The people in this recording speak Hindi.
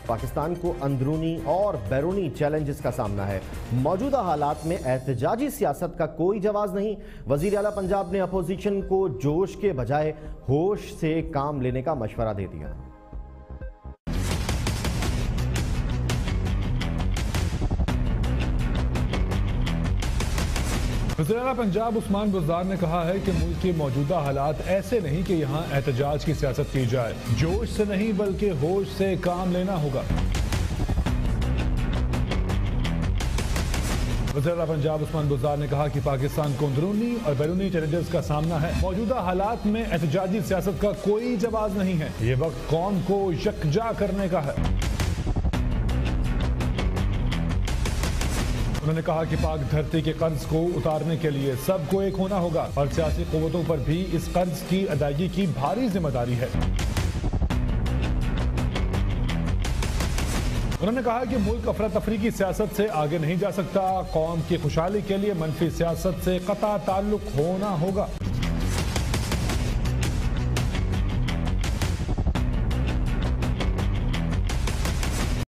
पाकिस्तान को अंदरूनी और बैरूनी चैलेंजेस का सामना है। मौजूदा हालात में एहतजाजी सियासत का कोई जवाब नहीं। वजीर आला पंजाब ने अपोजिशन को जोश के बजाय होश से काम लेने का मशवरा दे दिया। वज़ीर आला पंजाब उस्मान बुज़दार ने कहा है कि मुल्क के मौजूदा हालात ऐसे नहीं कि यहाँ एहतजाज की सियासत की जाए। जोश से नहीं बल्कि होश से काम लेना होगा। वज़ीर आला पंजाब उस्मान बुज़दार ने कहा कि पाकिस्तान को अंदरूनी और बैरूनी चैलेंजेस का सामना है। मौजूदा हालात में एहतजाजी सियासत का कोई जवाब नहीं है। ये वक्त कौम को यकजा करने का है। उन्होंने कहा कि पाक धरती के कर्ज को उतारने के लिए सबको एक होना होगा और सियासी कुव्वतों पर भी इस कर्ज की अदायगी की भारी जिम्मेदारी है। उन्होंने कहा कि मुल्क अफरा तफरी की सियासत से आगे नहीं जा सकता। कौम की खुशहाली के लिए मनफी सियासत से कता ताल्लुक होना होगा।